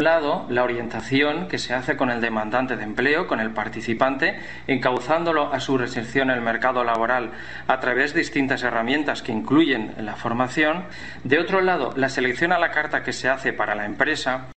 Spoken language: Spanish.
un lado, la orientación que se hace con el demandante de empleo, con el participante, encauzándolo a su reinserción en el mercado laboral a través de distintas herramientas que incluyen la formación. De otro lado, la selección a la carta que se hace para la empresa,